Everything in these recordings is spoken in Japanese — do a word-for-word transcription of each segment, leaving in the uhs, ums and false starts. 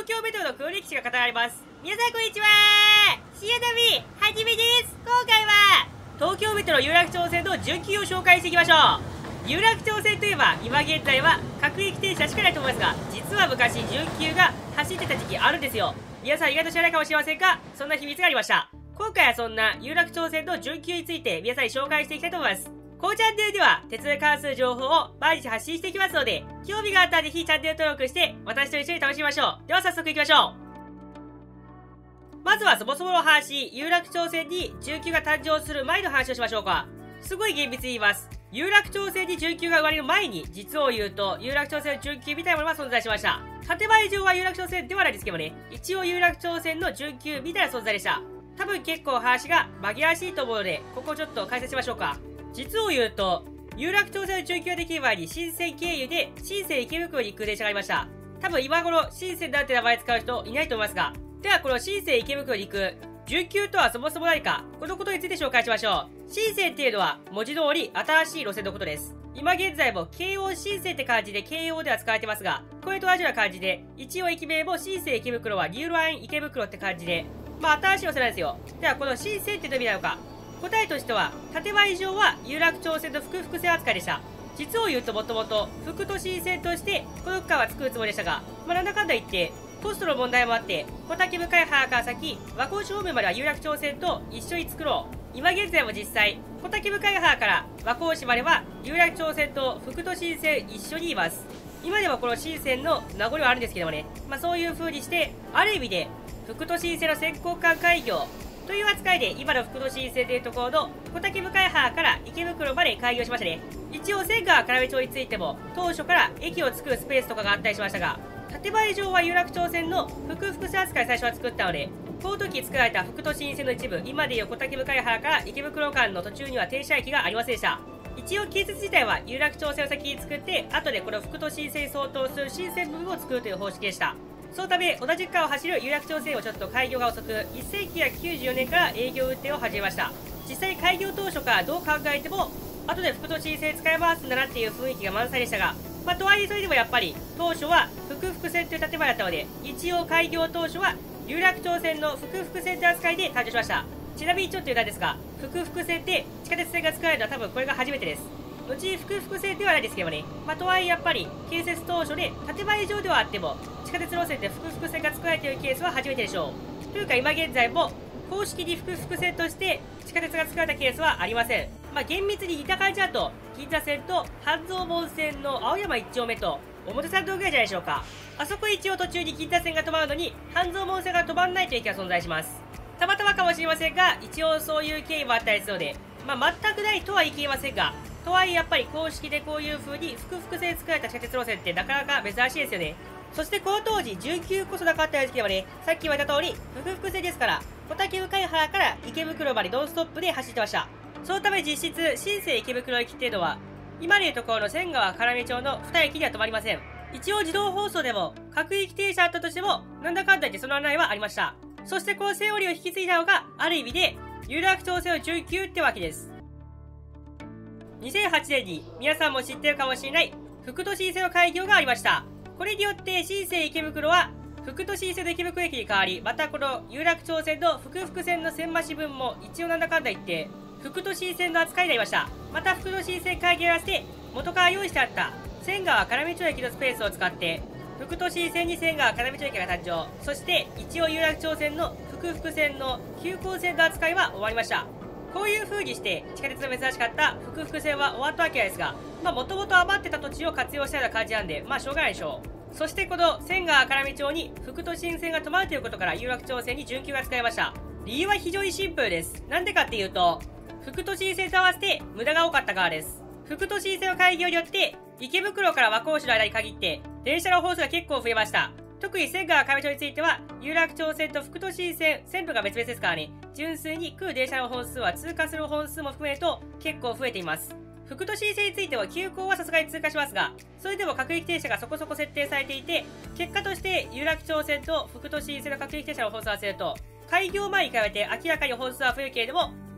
京メトロの黒歴史が語られます。皆さんこんにちは。シアタビはじめです。今回は東京メトロ有楽町線の準急を紹介していきましょう。有楽町線といえば今現在は各駅停車しかないと思いますが、実は昔準急が走ってた時期あるんですよ。皆さん意外と知らないかもしれませんが、そんな秘密がありました。今回はそんな有楽町線の準急について皆さんに紹介していきたいと思います。このチャンネルでは鉄道に関する情報を毎日発信していきますので、興味があったらぜひチャンネル登録して私と一緒に楽しみましょう。では早速行きましょう。まずはそもそもの話、有楽町線に準急が誕生する前の話をしましょうか。すごい厳密に言います。有楽町線に準急が生まれる前に、実を言うと有楽町線の準急みたいなものが存在しました。建前上は有楽町線ではないですけどね、一応有楽町線の準急みたいな存在でした。多分結構話が紛らわしいと思うので、ここをちょっと解説しましょうか。実を言うと、有楽町線の準急ができる前に新線経由で新線池袋に行く電車がありました。多分今頃新線なんて名前使う人いないと思いますが、ではこの新線池袋に行く準急とはそもそも何か、このことについて紹介しましょう。新線っていうのは文字通り新しい路線のことです。今現在も京王新線って感じで京王では使われてますが、これと同じような感じで、一応駅名も新線池袋はニューライン池袋って感じで、まあ新しい路線なんですよ。ではこの新線ってどういう意味なのか。答えとしては、建前上は有楽町線の複々線扱いでした。実を言うともともと、副都心線としてこの区間は作るつもりでしたが、まあなんだかんだ言って、コストの問題もあって、小竹向原から先、和光市方面までは有楽町線と一緒に作ろう。今現在も実際、小竹向原から和光市までは有楽町線と副都心線一緒にいます。今でもこの新線の名残はあるんですけどもね、まあそういう風にして、ある意味で、副都心線の先行間開業、という扱いで今の副都心線というところの小竹向原から池袋まで開業しましたね。一応千川要町についても当初から駅を作るスペースとかがあったりしましたが、建前上は有楽町線の複々線扱い最初は作ったので、この時作られた副都心線の一部、今でいう小竹向原から池袋間の途中には停車駅がありませんでした。一応建設自体は有楽町線を先に作って、後でこの副都心線に相当する新線部分を作るという方式でした。そのため、同じ区間を走る有楽町線をちょっと開業が遅く、せんきゅうひゃくきゅうじゅうよねんから営業運転を始めました。実際開業当初からどう考えても、後で副都心線使い回すんだなっていう雰囲気が満載でしたが、まあ、とはいえそれでもやっぱり、当初は複々線という建前だったので、一応開業当初は有楽町線の複々線という扱いで誕生しました。ちなみにちょっと言うたんですが、複々線って地下鉄線が使われるのは多分これが初めてです。後に複々線ではないですけどもね、まあ、とはいえやっぱり建設当初で建前上ではあっても地下鉄路線で複々線が作られているケースは初めてでしょう。というか今現在も公式に複々線として地下鉄が作られたケースはありません。まあ、厳密に似た感じだと銀座線と半蔵門線の青山一丁目と表参道ぐらいじゃないでしょうか。あそこ一応途中に銀座線が止まるのに半蔵門線が止まらないという駅が存在します。たまたまかもしれませんが、一応そういう経緯もあったりするので、まあ、全くないとは言い切れませんが、とはいえやっぱり公式でこういう風に複々線作られた地下鉄路線ってなかなか珍しいですよね。そしてこの当時準急こそなかったですけどね、さっき言われた通り複々線ですから小竹向原から池袋までノンストップで走ってました。そのため実質新生池袋駅っていうのは今でいうところの千川要町のに駅には止まりません。一応自動放送でも各駅停車あったとしてもなんだかんだ言ってその案内はありました。そしてこのセオリーを引き継いだのがある意味で有楽町線の準急ってわけです。にせんはちねんに皆さんも知ってるかもしれない副都心線の開業がありました。これによって新生池袋は副都心線の池袋駅に変わり、またこの有楽町線の複々線の線増し分も一応なんだかんだ言って副都心線の扱いになりました。また副都心線開業に合わせて元から用意してあった千川要町駅のスペースを使って副都心線に千川要町駅が誕生。そして一応有楽町線の複々線の急行線の扱いは終わりました。こういう風にして地下鉄の珍しかった複々線は終わったわけですが、まあもともと余ってた土地を活用したような感じなんで、まあしょうがないでしょう。そしてこの千川要町に副都心線が止まるということから有楽町線に準急が使いました。理由は非常にシンプルです。なんでかっていうと、副都心線と合わせて無駄が多かったからです。副都心線の開業によって池袋から和光市の間に限って電車の本数が結構増えました。特に千川上町については有楽町線と副都心線、線路が別々ですからね、純粋に来る電車の本数は通過する本数も含めると結構増えています。副都心線については急行はさすがに通過しますが、それでも各駅停車がそこそこ設定されていて、結果として有楽町線と副都心線の各駅停車の本数を合わせると開業前に比べて明らかに本数は増えるけれども、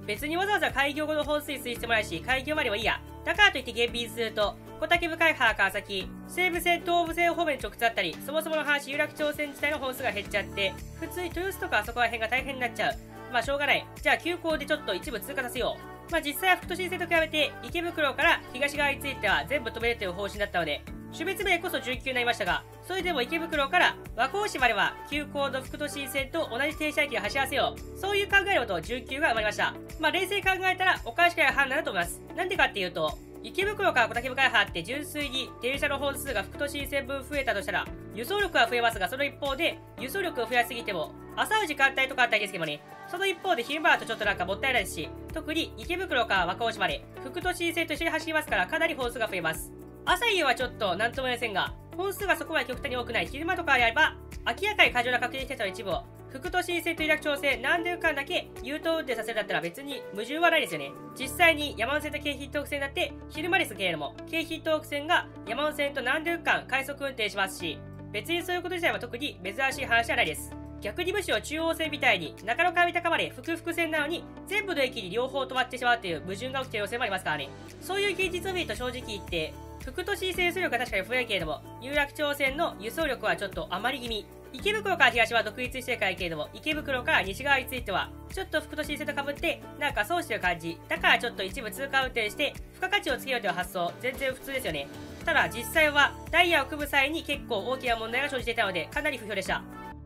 別にわざわざ開業後の本数に推してもらうし、開業までもいいや。だからといって厳密にすると、小竹部開派川崎、西武線東武線方面直通あったり、そもそもの話有楽町線自体の本数が減っちゃって、普通に豊洲とかあそこら辺が大変になっちゃう。まあしょうがない。じゃあ急行でちょっと一部通過させよう。まあ実際は副都心線と比べて、池袋から東側については全部止めるという方針だったので、種別名こそ準急になりましたが、それでも池袋から和光市までは急行の副都心線と同じ停車駅で走らせよう。そういう考えのと準急が生まれました。まあ冷静に考えたらおかしくない判断だと思います。なんでかっていうと、池袋から小竹部開派って純粋に電車の本数が副都心線分増えたとしたら、輸送力は増えますが、その一方で輸送力を増やしすぎても、朝の時間帯とかあったりですけどもね、その一方で昼間だとちょっとなんかもったいないですし、特に池袋から和光市まで副都心線と一緒に走りますからかなり本数が増えます。朝夕はちょっとなんとも言えませんが、本数がそこまで極端に多くない昼間とかであれば、明らかに過剰な確認してた一部を、副都心線と有楽町線何で間だけ優等運転させるだったら別に矛盾はないですよね。実際に山手線と京浜東北線だって昼間ですけれども、京浜東北線が山手線と何で間快速運転しますし、別にそういうこと自体は特に珍しい話じゃないです。逆にむしろ中央線みたいに中野から三鷹まで複々線なのに全部の駅に両方止まってしまうという矛盾が起きている路線もありますからね。そういう現実を見ると正直言って、副都心線輸送力は確かに増えるけれども、有楽町線の輸送力はちょっと余り気味。池袋から東は独立してるからいいけれども、池袋から西側については、ちょっと副都心線と被って、なんか損してる感じ。だからちょっと一部通過運転して、付加価値をつけようという発想、全然普通ですよね。ただ実際は、ダイヤを組む際に結構大きな問題が生じていたので、かなり不評でした。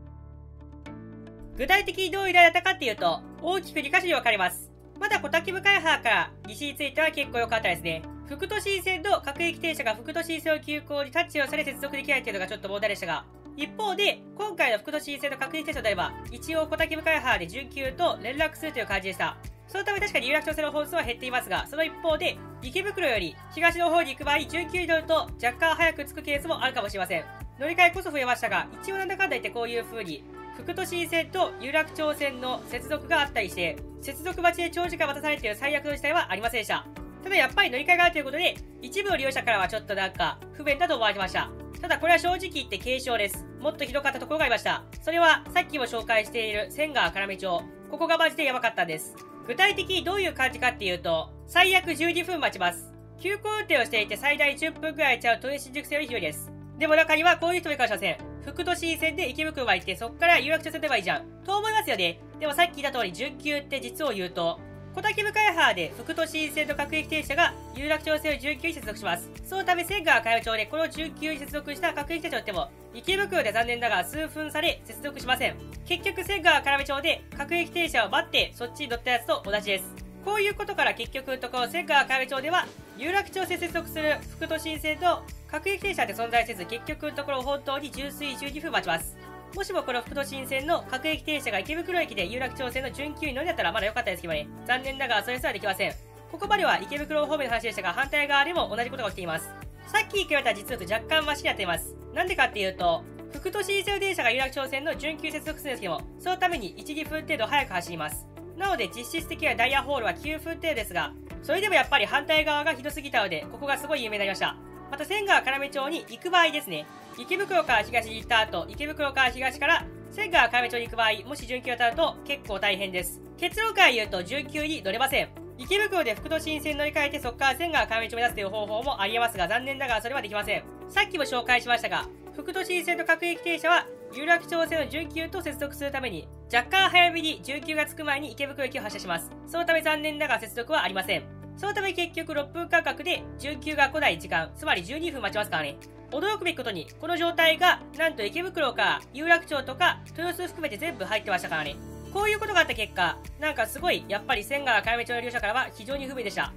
具体的にどういう依頼だったかっていうと、大きくに箇所に分かれます。まだ小竹部開派から西については結構良かったですね。副都心線の各駅停車が副都心線を急行にタッチをされ接続できないというのがちょっと問題でしたが、一方で、今回の副都心線の各駅停車であれば、一応小竹部開派で準急と連絡するという感じでした。そのため確かに有楽町線の本数は減っていますが、その一方で、池袋より東の方に行く場合、準急に乗ると若干早く着くケースもあるかもしれません。乗り換えこそ増えましたが、一応なんだかんだ言ってこういう風に、副都心線と有楽町線の接続があったりして、接続待ちで長時間待たされている最悪の事態はありませんでした。ただやっぱり乗り換えがあるということで、一部の利用者からはちょっとなんか不便だと思われてました。ただこれは正直言って軽症です。もっとひどかったところがありました。それはさっきも紹介している千川要町。ここがマジでやばかったんです。具体的にどういう感じかっていうと、最悪じゅうにふん待ちます。急行運転をしていて最大じゅっぷんくらいちゃう都営新宿線より広いです。でも中にはこういう人もいるかもしれません。副都心線で池袋まで行ってそっから有楽町線でばいいじゃん。と思いますよね。でもさっき言った通り準急って実を言うと、小竹部開派で副都心線の各駅停車が有楽町線を準急に接続します。そのため千川要町でこの準急に接続した各駅停車を打っても、池袋で残念ながら数分差で接続しません。結局千川要町で各駅停車を待ってそっちに乗ったやつと同じです。こういうことから結局のところ千川要町では有楽町線接続する副都心線と各駅停車って存在せず、結局のところ本当に純粋じゅうにふん待ちます。もしもこの副都心線の各駅停車が池袋駅で有楽町線の準急に乗りだったらまだ良かったですけどね。残念ながらそれすらできません。ここまでは池袋方面の話でしたが、反対側でも同じことが起きています。さっき比べたら実は若干マシになっています。なんでかっていうと、副都心線電車が有楽町線の準急接続するんですけども、そのためにいち、にふん程度早く走ります。なので実質的なダイヤホールはきゅうふん程度ですが、それでもやっぱり反対側がひどすぎたので、ここがすごい有名になりました。また千川要町に行く場合ですね。池袋から東に行った後、池袋から東から千川要町に行く場合、もし準急当たると結構大変です。結論から言うと準急に乗れません。池袋で副都心線乗り換えてそこから千川要町を目指すという方法もありえますが、残念ながらそれはできません。さっきも紹介しましたが、副都心線の各駅停車は有楽町線の準急と接続するために、若干早めに準急が着く前に池袋駅を発車します。そのため残念ながら接続はありません。そのため結局ろっぷん間隔で準急が来ない時間、つまりじゅうにふん待ちますからね。驚くべきことに、この状態がなんと池袋から有楽町とか豊洲含めて全部入ってましたからね。こういうことがあった結果、なんかすごいやっぱり千川要町の利用者からは非常に不便でした。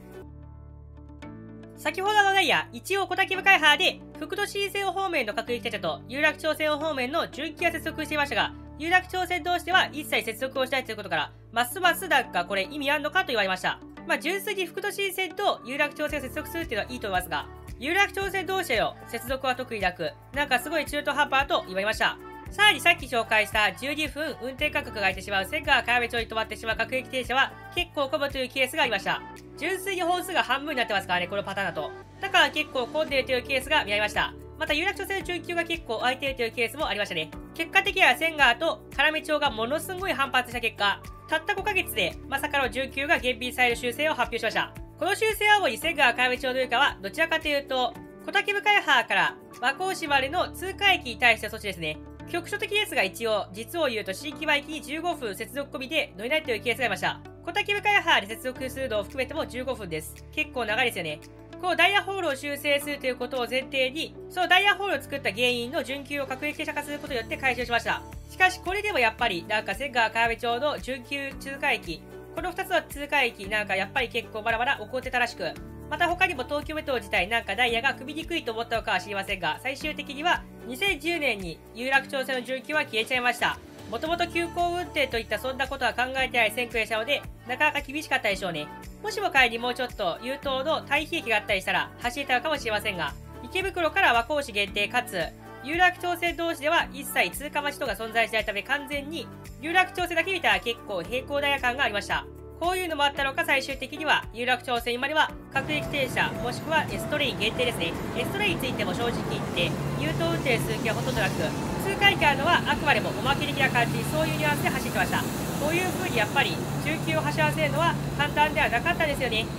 先ほどのダイヤ、一応小竹部開派で副都心線方面の各駅停車と有楽町線方面の準急が接続していましたが、有楽町線同士では一切接続をしないということから、ますますなんかこれ意味あんのかと言われました。まあ純粋に副都心線と有楽町線を接続するっていうのはいいと思いますが、有楽町線同士での接続は特になく、なんかすごい中途半端だと言われました。さらにさっき紹介したじゅうにふん運転間隔が空いてしまう千川要町に止まってしまう各駅停車は結構混むというケースがありました。純粋に本数が半分になってますからね、このパターンだと。だから結構混んでいるというケースが見られました。 また有楽町線の準急が結構空いているというケースもありましたね。結果的には千川と要町がものすごい反発した結果、たったごかげつでまさかの準急が減便される修正を発表しました。この修正は主に千川要町の以下はどちらかというと、小竹向原から和光市までの通過駅に対しての措置ですね。局所的ですが一応、実を言うと新木場駅にじゅうごふん接続込みで乗れないというケースがありました。小竹向原で接続するのを含めてもじゅうごふんです。結構長いですよね。このダイヤホールを修正するということを前提に、そのダイヤホールを作った原因の準急を各駅停車化することによって解消しました。しかしこれでもやっぱり、なんか千川川辺町の準急通過駅、このふたつの通過駅なんかやっぱり結構まだまだ起こってたらしく、また他にも東京メトロ自体なんかダイヤが組みにくいと思ったのかは知りませんが、最終的にはにせんじゅうねんに有楽町線の準急は消えちゃいました。もともと急行運転といったそんなことは考えてない線区でしたので、なかなか厳しかったでしょうね。もしも帰りにもうちょっと優等の対比駅があったりしたら走れたのかもしれませんが、池袋から和光市限定かつ、有楽町線同士では一切通過待ちとか存在しないため完全に有楽町線だけ見たら結構平行ダイヤ感がありました。こういうのもあったのか最終的には有楽町線までは各駅停車もしくはエストレイン限定ですね。エストレインについても正直言って優等運転する気はほとんどなく、通過駅あるのはあくまでもおまけ的な感じ、そういうニュアンスで走ってました。こういう風にやっぱり中級を走らせるのは簡単ではなかったですよね。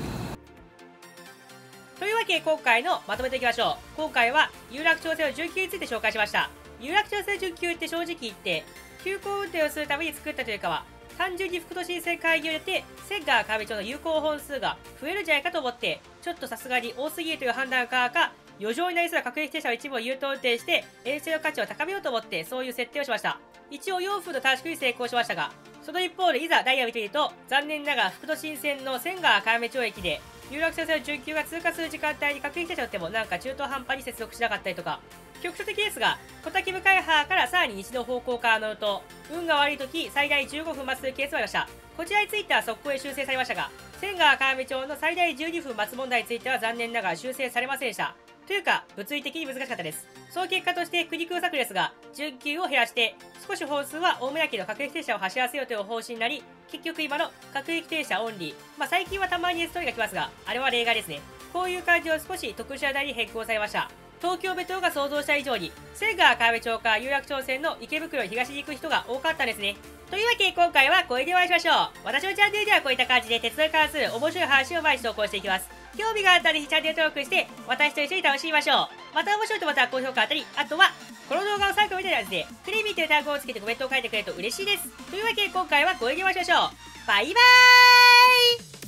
というわけで今回のまとめていきましょう。今回は有楽町線の準急について紹介しました。有楽町線の準急って正直言って急行運転をするために作ったというかは、単純に副都心線開業によって千川川辺町の有効本数が増えるんじゃないかと思って、ちょっとさすがに多すぎるという判断からか、余剰になりそうな各駅停車の一部を優等運転して遠征の価値を高めようと思ってそういう設定をしました。一応よんぷんの短縮に成功しましたが、その一方でいざダイヤを見てみると、残念ながら副都心線の千川川辺町駅で有楽町線の準急が通過する時間帯に各駅停車によってもなんか中途半端に接続しなかったりとか、局所的ですが、小竹向原からさらに西の方向から乗ると、運が悪い時最大じゅうごふん待つというケースもありました。こちらについては速攻で修正されましたが、千川川辺町の最大じゅうにふん待つ問題については残念ながら修正されませんでした。というか、物理的に難しかったです。その結果として苦肉策ですが、準急を減らして、少し本数は大村駅の各駅停車を走らせようという方針になり、結局今の各駅停車オンリー。まあ最近はたまにエストレが来ますが、あれは例外ですね。こういう感じを少し特殊な台に変更されました。東京メトロが想像した以上に、千川川辺町から有楽町線の池袋東に行く人が多かったんですね。というわけで今回はこれでお会いしましょう。私のチャンネルではこういった感じで鉄道に関する面白い話を毎日投稿していきます。興味があったらぜひチャンネル登録して、私と一緒に楽しみましょう。また面白いとまた高評価あったり、あとは、この動画を参考みたいなやつで、クリーミーという単語をつけてコメントを書いてくれると嬉しいです。というわけで今回はこれでお会いしましょう。バイバーイ。